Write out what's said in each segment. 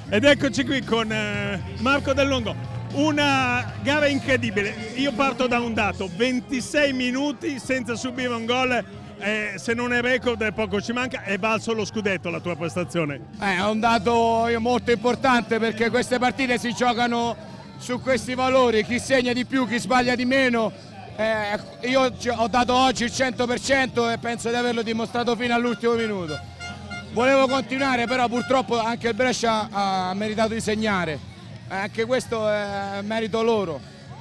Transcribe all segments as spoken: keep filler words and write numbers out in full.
Ed eccoci qui con eh, Marco Dell'Ongo, una gara incredibile. Io parto da un dato: ventisei minuti senza subire un gol, eh, se non è record e poco ci manca, è valso lo scudetto la tua prestazione. Eh, è un dato molto importante perché queste partite si giocano su questi valori, chi segna di più, chi sbaglia di meno. Eh, io ho dato oggi il cento per cento e penso di averlo dimostrato fino all'ultimo minuto. Volevo continuare, però purtroppo anche il Brescia ha meritato di segnare, eh, anche questo è merito loro.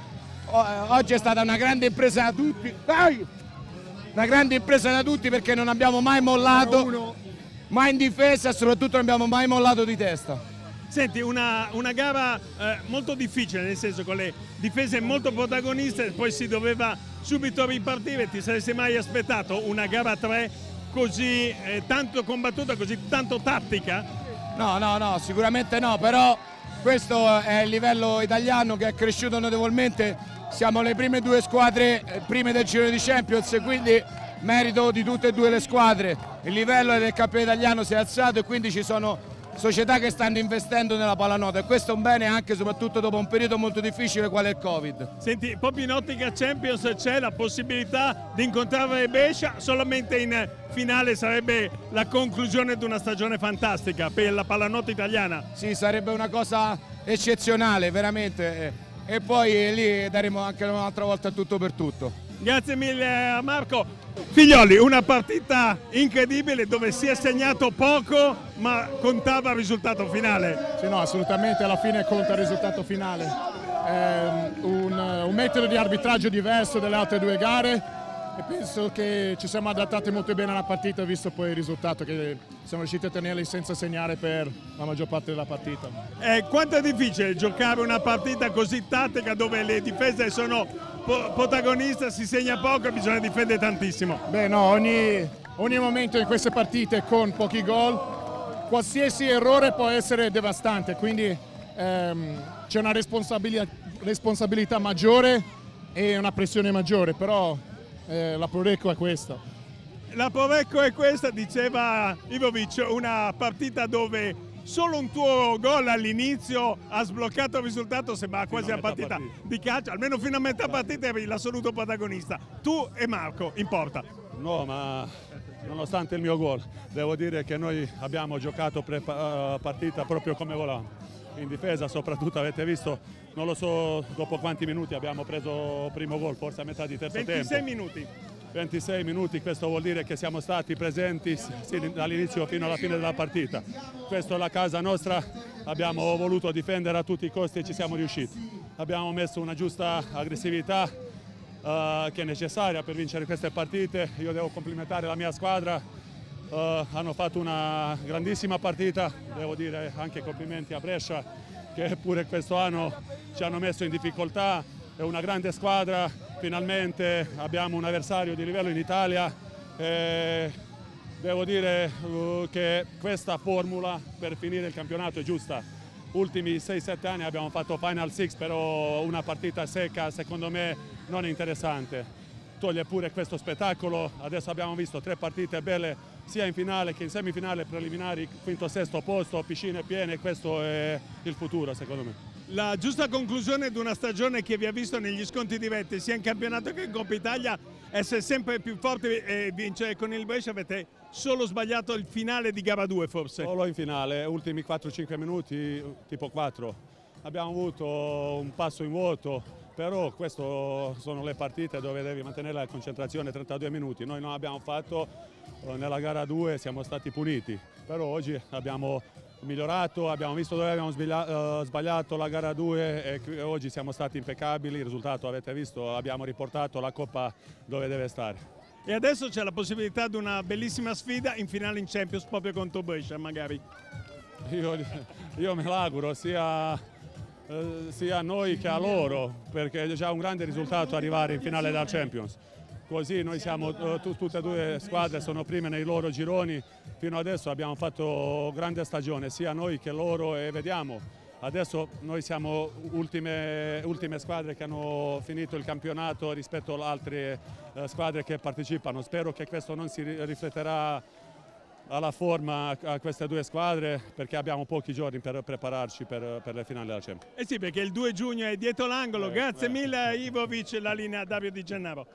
O, eh, oggi è stata una grande impresa da tutti, Dai! una grande impresa da tutti perché non abbiamo mai mollato, mai in difesa e soprattutto non abbiamo mai mollato di testa. Senti, una, una gara eh, molto difficile, nel senso con le difese molto protagoniste, poi si doveva subito ripartire. Ti saresti mai aspettato una gara a tre così eh, tanto combattuta, così tanto tattica? No, no, no, sicuramente no, però questo è il livello italiano che è cresciuto notevolmente. Siamo le prime due squadre, eh, prime del Giro di Champions, e quindi merito di tutte e due le squadre. Il livello del campione italiano si è alzato e quindi ci sono società che stanno investendo nella pallanuoto, e questo è un bene anche e soprattutto dopo un periodo molto difficile quale è il Covid. Senti, proprio in ottica Champions c'è la possibilità di incontrare Brescia, solamente in finale sarebbe la conclusione di una stagione fantastica per la pallanuoto italiana. Sì, sarebbe una cosa eccezionale, veramente, e poi lì daremo anche un'altra volta tutto per tutto. Grazie mille a Marco. Figlioli, una partita incredibile dove si è segnato poco ma contava il risultato finale. Sì, no, assolutamente alla fine conta il risultato finale. È un, un metodo di arbitraggio diverso delle altre due gare e penso che ci siamo adattati molto bene alla partita, visto poi il risultato che siamo riusciti a tenerli senza segnare per la maggior parte della partita. Eh, quanto è difficile giocare una partita così tattica dove le difese sono protagoniste, si segna poco e bisogna difendere tantissimo? Beh no, ogni, ogni momento in queste partite con pochi gol, qualsiasi errore può essere devastante, quindi ehm, c'è una responsabilità, responsabilità maggiore e una pressione maggiore, però eh, la Prorecco è questa. La Prorecco è questa, diceva Ivovic, una partita dove solo un tuo gol all'inizio ha sbloccato il risultato, sembra quasi una partita, partita di calcio, almeno fino a metà partita eri l'assoluto protagonista. Tu e Marco, in porta. No, ma nonostante il mio gol, devo dire che noi abbiamo giocato la partita proprio come volevamo. In difesa soprattutto avete visto, non lo so dopo quanti minuti abbiamo preso il primo gol, forse a metà di terzo ventisei tempo. minuti. ventisei minuti, questo vuol dire che siamo stati presenti sì, dall'inizio fino alla fine della partita. Questa è la casa nostra, abbiamo voluto difendere a tutti i costi e ci siamo riusciti. Abbiamo messo una giusta aggressività uh, che è necessaria per vincere queste partite. Io devo complimentare la mia squadra, uh, hanno fatto una grandissima partita, devo dire anche complimenti a Brescia che pure questo anno ci hanno messo in difficoltà. È una grande squadra, finalmente abbiamo un avversario di livello in Italia e devo dire uh, che questa formula per finire il campionato è giusta. Ultimi sei sette anni abbiamo fatto Final Six, però una partita secca secondo me non è interessante. Toglie pure questo spettacolo, adesso abbiamo visto tre partite belle sia in finale che in semifinale preliminari, quinto sesto posto, piscine piene, questo è il futuro secondo me. La giusta conclusione di una stagione che vi ha visto negli scontri diretti sia in campionato che in Coppa Italia essere sempre più forti e vincere con il Brescia. Avete solo sbagliato il finale di gara due forse? Solo in finale, ultimi quattro cinque minuti, tipo quattro. Abbiamo avuto un passo in vuoto, però queste sono le partite dove devi mantenere la concentrazione trentadue minuti. Noi non abbiamo fatto, nella gara due siamo stati puniti, però oggi abbiamo migliorato, abbiamo visto dove abbiamo sbagliato la gara due e oggi siamo stati impeccabili. Il risultato avete visto, abbiamo riportato la Coppa dove deve stare. E adesso c'è la possibilità di una bellissima sfida in finale in Champions proprio contro Brescia magari. Io, io me l'auguro sia, eh, sia a noi che a loro, perché è già un grande risultato arrivare in finale della Champions. Così noi siamo, eh, tutte e due le squadre sono prime nei loro gironi, fino adesso abbiamo fatto grande stagione, sia noi che loro, e vediamo, adesso noi siamo ultime, ultime squadre che hanno finito il campionato rispetto alle altre eh, squadre che partecipano. Spero che questo non si rifletterà alla forma a queste due squadre, perché abbiamo pochi giorni per prepararci per, per le finali della Champions. Eh sì, perché il due giugno è dietro l'angolo. Eh, Grazie eh. mille Ivovic, la linea a Davide Di Gennaro.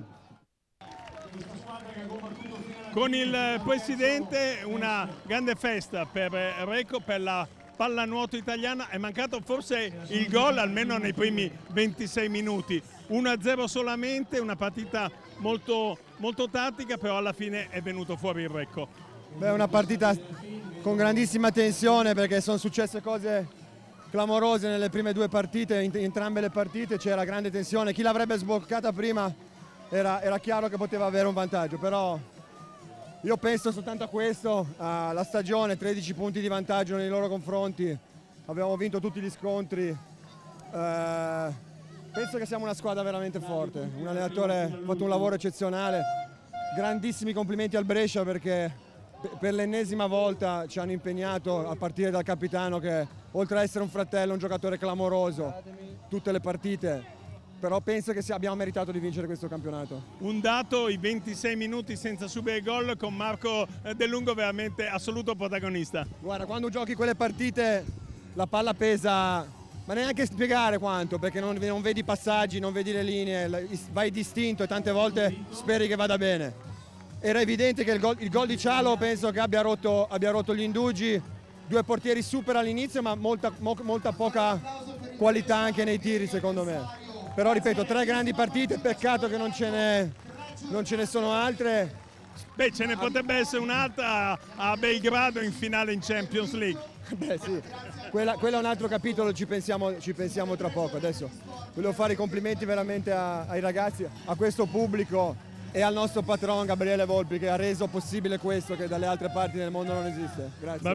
Con il presidente una grande festa per Recco, per la pallanuoto italiana. È mancato forse il gol almeno nei primi ventisei minuti, uno a zero solamente, una partita molto, molto tattica, però alla fine è venuto fuori il Recco. Beh, una partita con grandissima tensione, perché sono successe cose clamorose nelle prime due partite, in entrambe le partite c'era grande tensione. Chi l'avrebbe sbloccata prima era, era chiaro che poteva avere un vantaggio, però io penso soltanto a questo, alla stagione, tredici punti di vantaggio nei loro confronti, abbiamo vinto tutti gli scontri, eh, penso che siamo una squadra veramente forte, un allenatore ha fatto un lavoro eccezionale, grandissimi complimenti al Brescia perché per l'ennesima volta ci hanno impegnato, a partire dal capitano che oltre ad essere un fratello è un giocatore clamoroso, tutte le partite. Però penso che abbiamo meritato di vincere questo campionato. Un dato, i ventisei minuti senza subire gol, con Marco De Lungo veramente assoluto protagonista. Guarda, quando giochi quelle partite la palla pesa, ma neanche spiegare quanto, perché non, non vedi i passaggi, non vedi le linee, vai distinto e tante volte speri che vada bene. Era evidente che il gol, il gol di Cialo penso che abbia rotto, abbia rotto gli indugi, due portieri super all'inizio ma molta, mo, molta poca qualità anche nei tiri secondo me. Però ripeto, tre grandi partite, peccato che non ce ne, non ce ne sono altre. Beh, ce ne potrebbe essere un'altra a Belgrado in finale in Champions League. Beh sì, quella, quella è un altro capitolo, ci pensiamo, ci pensiamo tra poco. Adesso volevo fare i complimenti veramente a, ai ragazzi, a questo pubblico e al nostro patron Gabriele Volpi che ha reso possibile questo che dalle altre parti del mondo non esiste. Grazie.